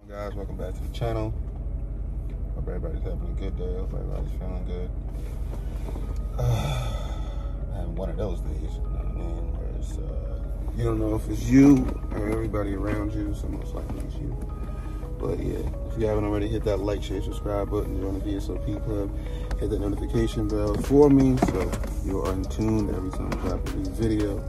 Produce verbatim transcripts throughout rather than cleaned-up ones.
Guys, welcome back to the channel. Hope everybody's having a good day. Hope everybody's feeling good. Uh, I'm having one of those days, you know what I mean? Where it's, uh, you don't know if it's you or everybody around you, so most likely it's you. But yeah, if you haven't already, hit that like, share, subscribe button. Join the V S O P Club. Hit that notification bell for me so you are in tune every time I drop a new video.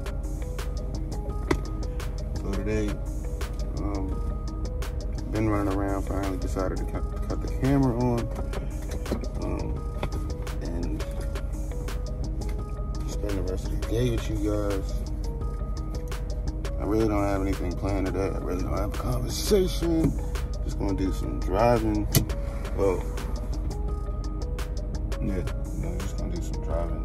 So today, um, been running around, finally decided to cut, cut the camera on um, and spend the rest of the day with you guys. I really don't have anything planned today. I really don't have a conversation. Just gonna do some driving. Well, yeah, no, just gonna do some driving.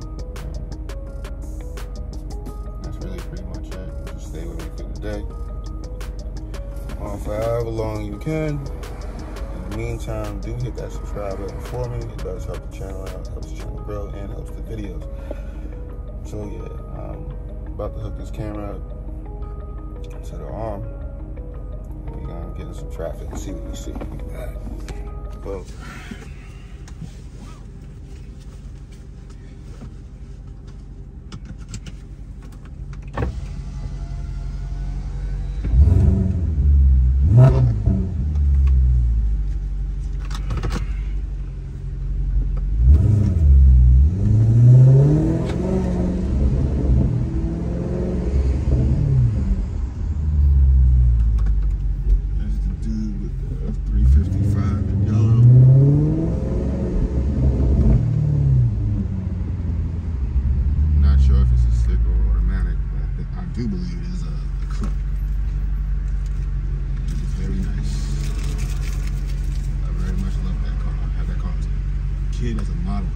Um, that's really pretty much it. Just stay with me for the day. On for however long you can. In the meantime, do hit that subscribe button for me. It does help the channel out, helps the channel grow, and helps the videos. So yeah, um, about to hook this camera up to the arm. We're gonna get in some traffic and see what we see. Well, I do believe it is a, a coupe. It's very nice. I very much love that car. I had that car as a kid, as a model.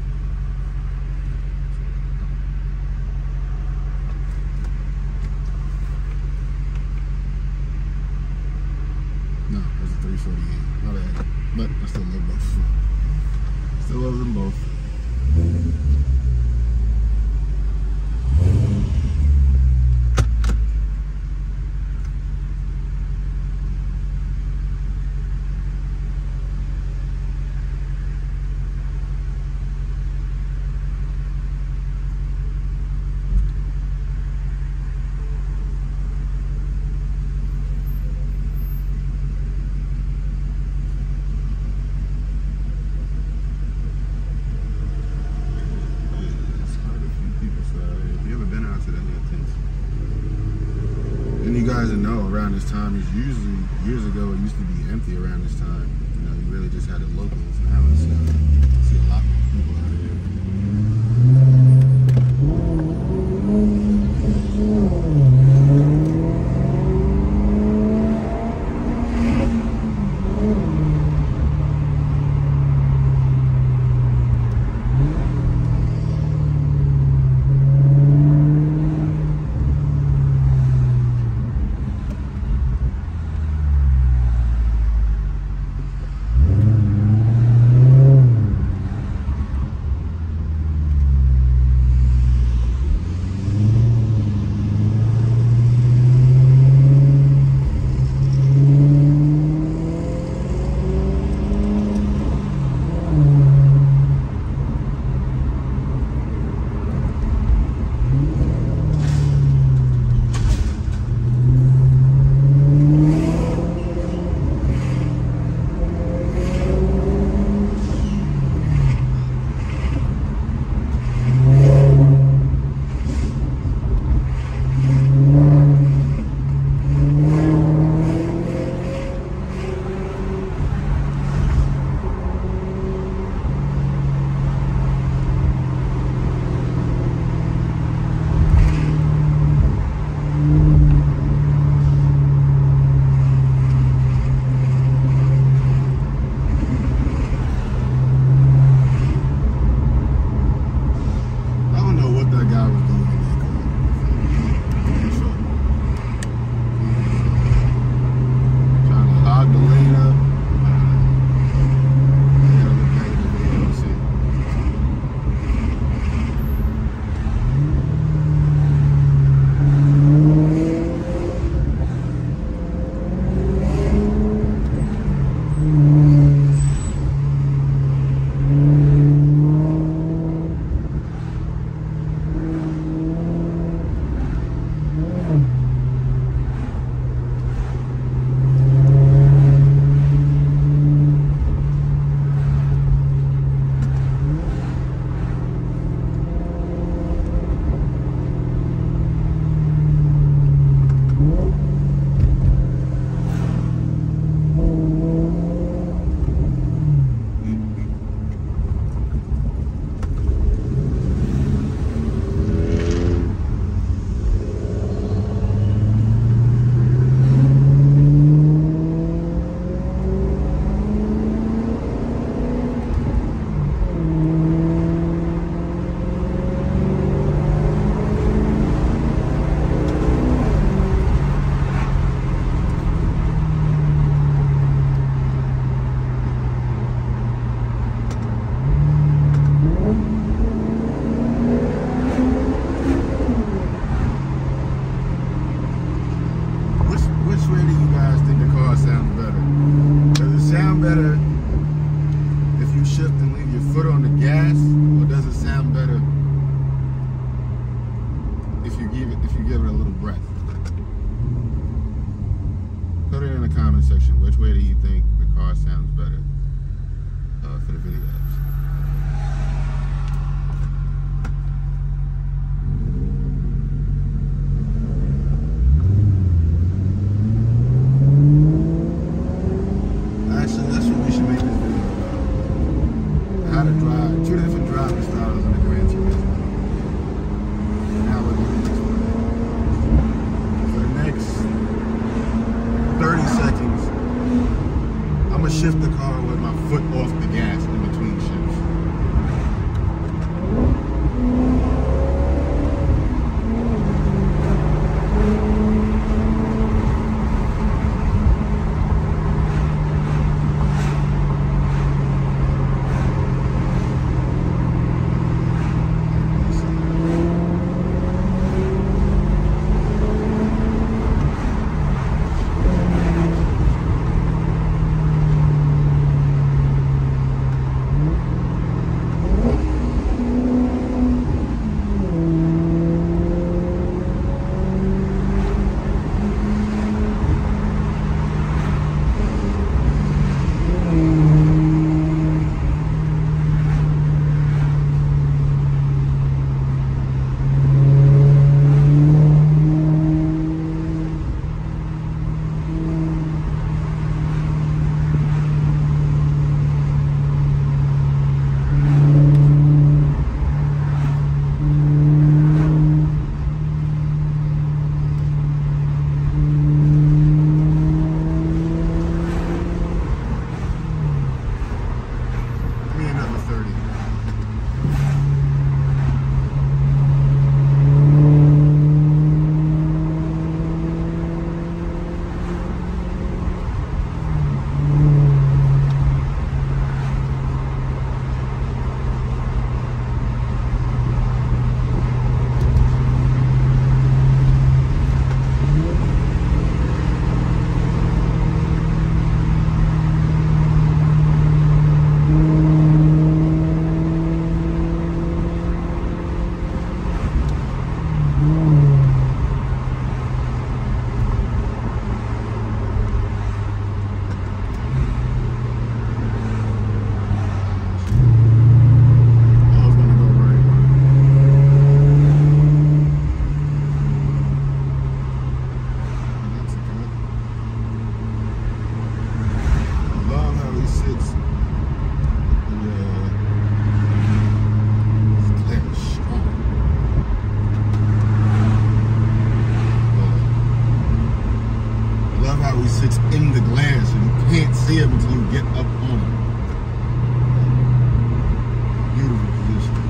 No, it's a three forty-eight. My bad. But I still love both. Still love them both. And you guys know around this time is usually, years ago, it used to be empty around this time. You know, you really just had the locals. Now it's, uh, you see a lot more people out here. car sounds better? Does it sound better if you shift and leave your foot on the gas, or does it sound better if you give it if you give it a little breath? Put it in the comment section. Which way do you think the car sounds better uh, for the videos? Actually, that's what we should make this video about. How to drive, two different driving styles in the Gran Turismo. Now we're going to explain. For the next thirty seconds, I'm going to shift the car with my foot off the gas in between shifts. Sits in the glass and you can't see him until you get up on him. Beautiful position.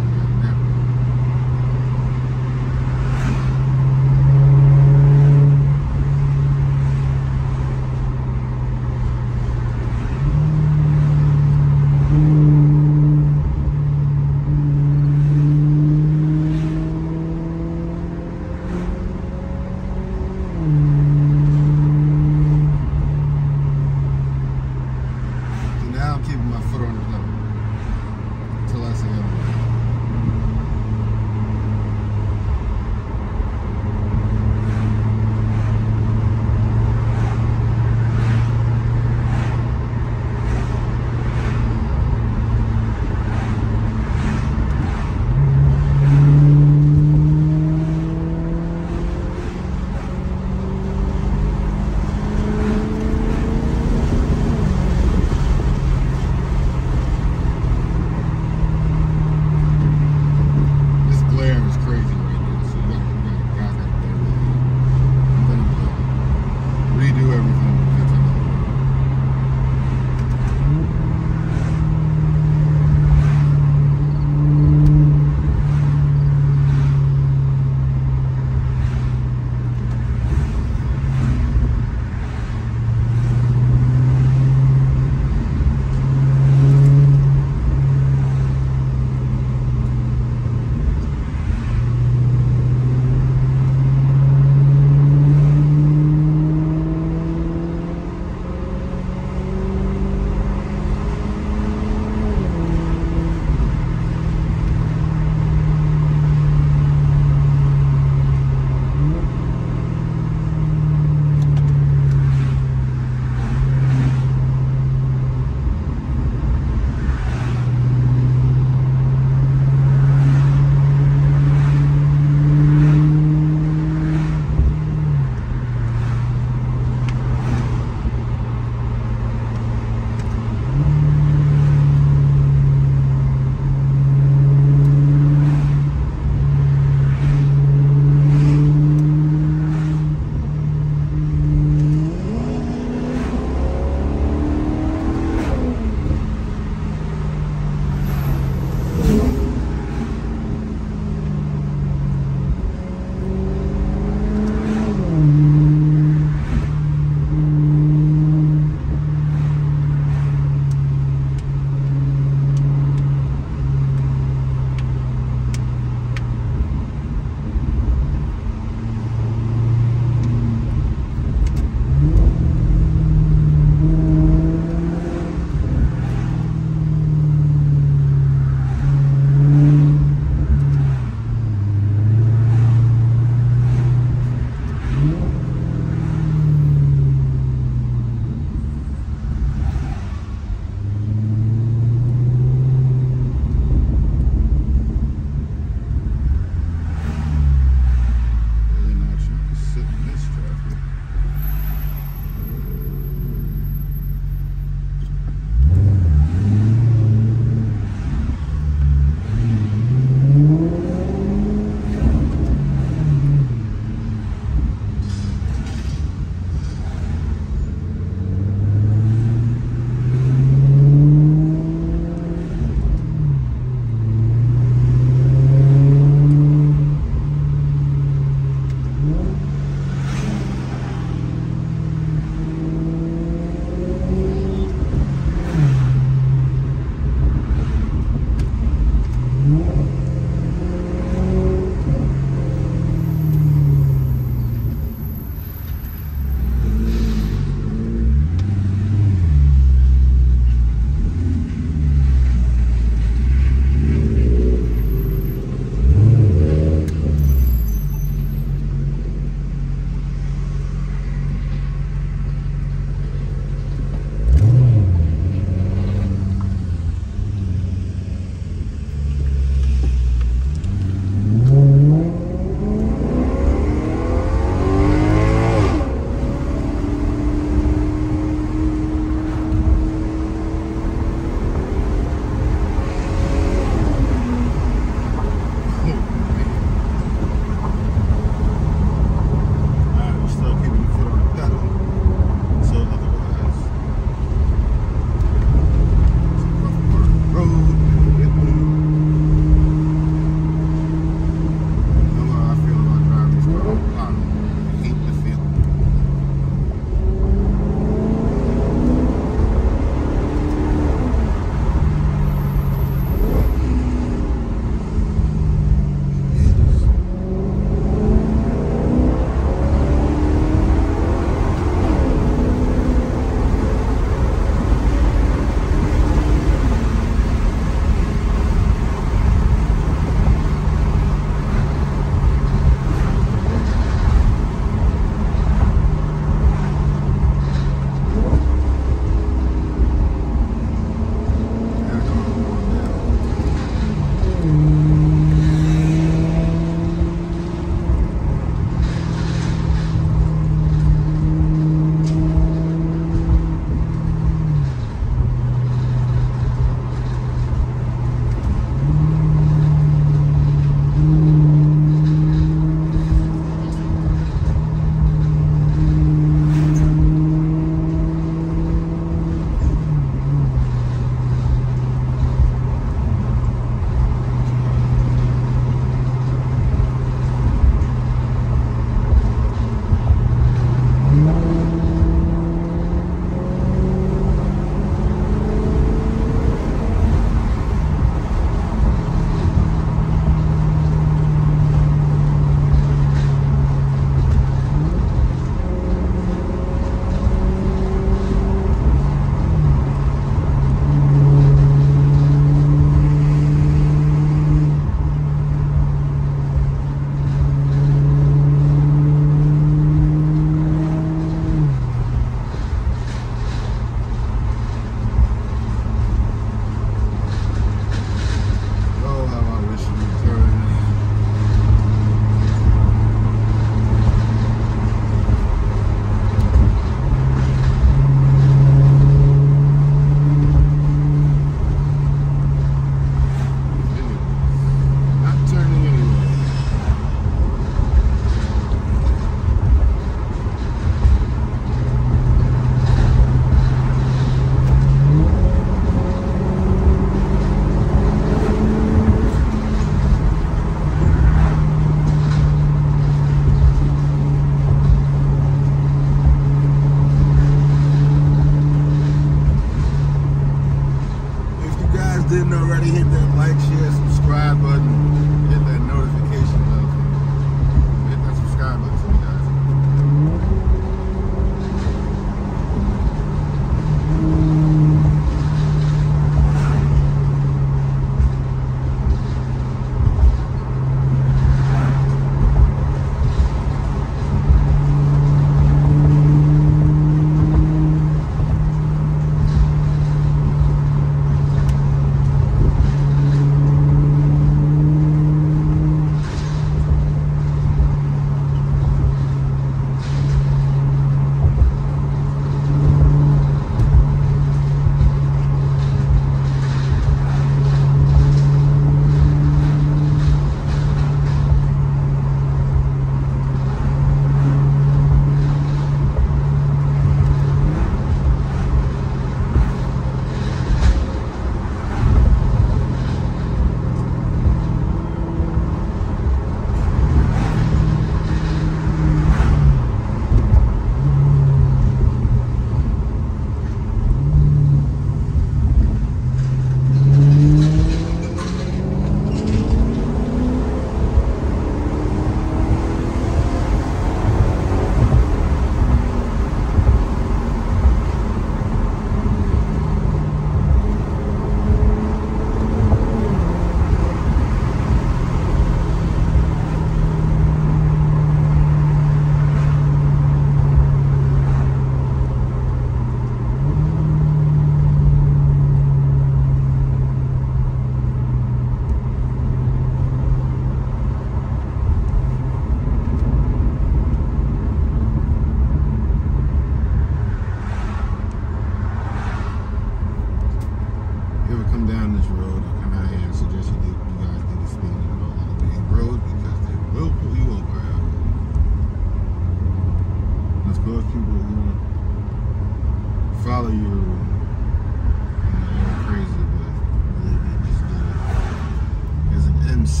if people are gonna follow you, you know, you're crazy, but believe me, just do it. As an M C,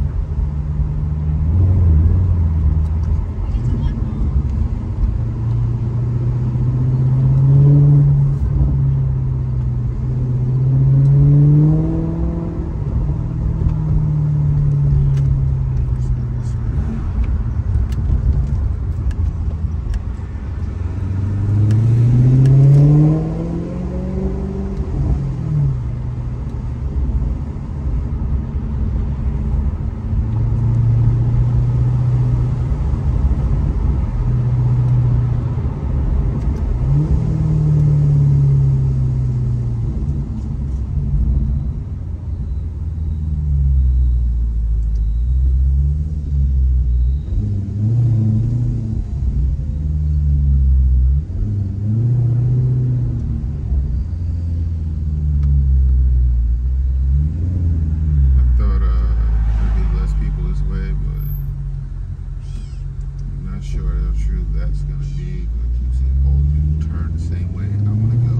that's gonna be, but I keep seeing old people turn the same way I want to go.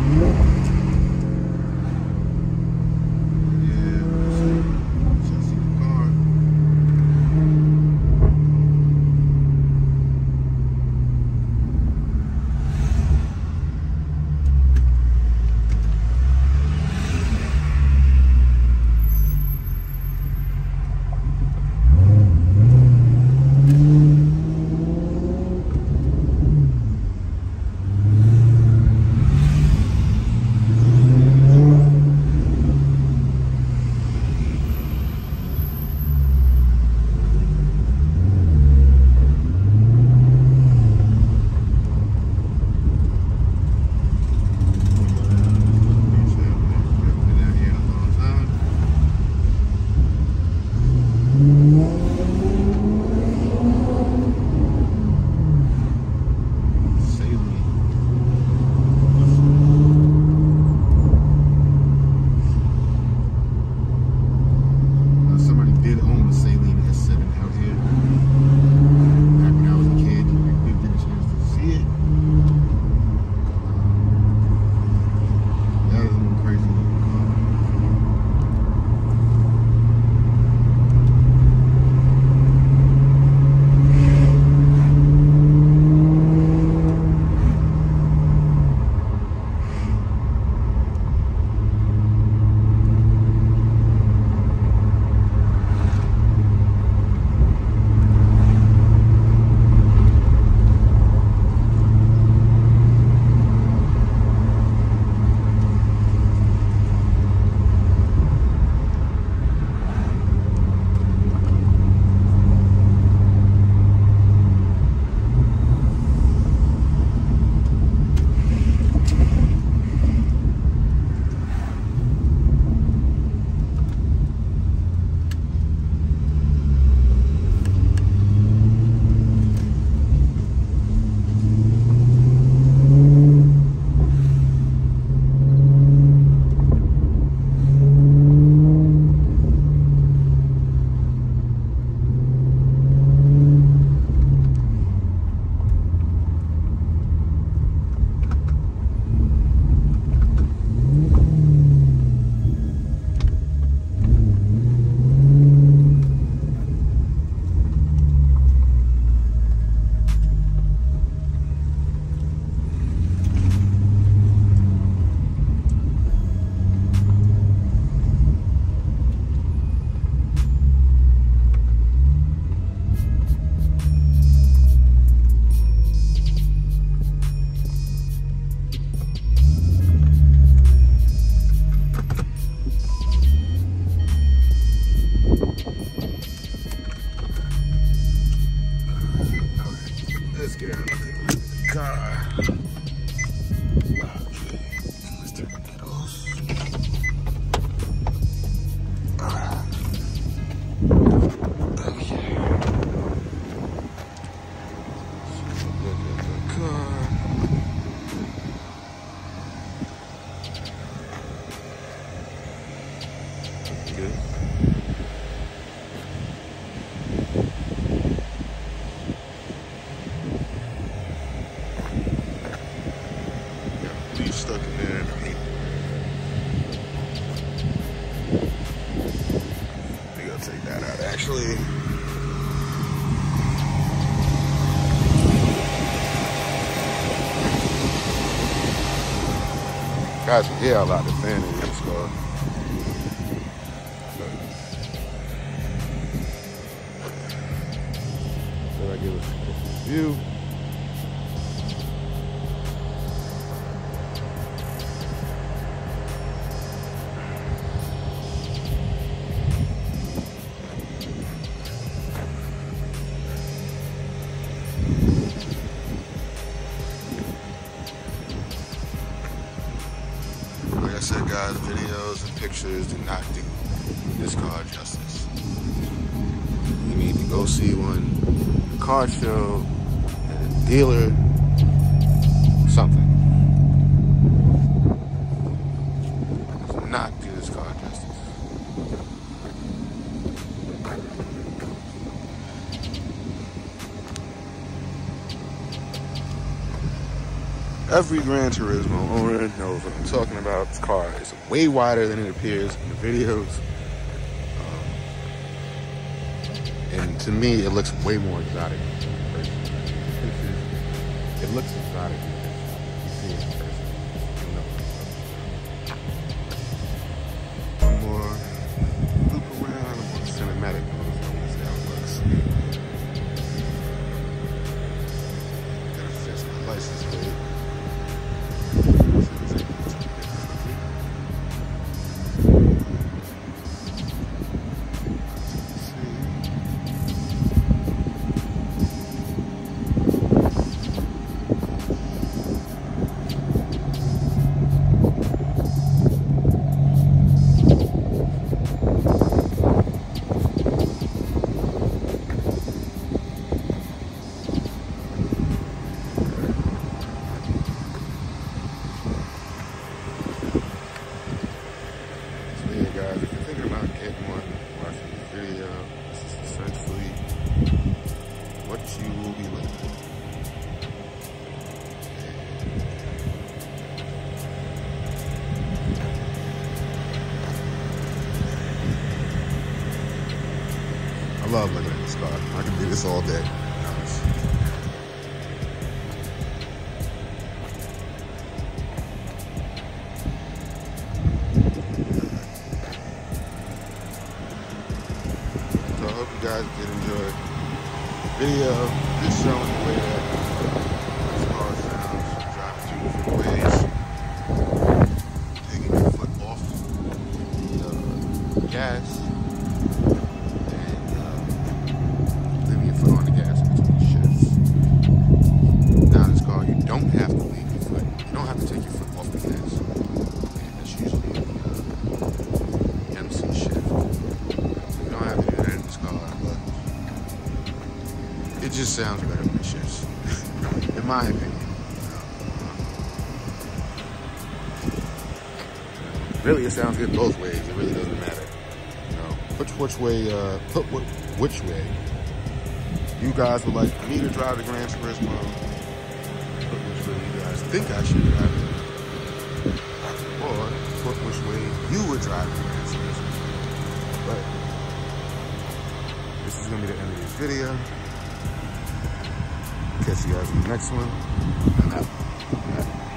Got some hell out of fan in this car. So I give us a view. Like I said, guys, videos and pictures do not do this car justice. You need to go see one at a car show, at a dealer, something. Do not do this car justice. Every Gran Turismo owner knows what I'm talking about. This car is way wider than it appears in the videos. Um, and to me, it looks way more exotic in person. It looks exotic when you see it in person. One more loop around, a more cinematic mode. So let's see how it looks. Gotta fix my license plate. Guys, if you're thinking about getting one, watching this video, this is essentially what you will be looking for. I love looking at this car. I can do this all day, to be honest. So I hope you guys did enjoy the video. Just showing the way that this car sounds. Driving two different ways. Taking your foot off the uh, gas and uh, leaving your foot on the gas between shifts. Now in this car, you don't have to leave your foot. You don't have to take your foot off the gas. And that's usually the uh, M C shift. You don't have to do that in this car, but it just sounds better when it shifts, in my opinion. Really, it sounds good both ways. It really doesn't matter. You know, which which way, uh, put what which way you guys would like me to drive the Gran Turismo. Put which way you guys think I should drive it, or put which way you would drive the Gran Turismo. But this is gonna be the end of this video. Catch you guys in the next one. I'm out.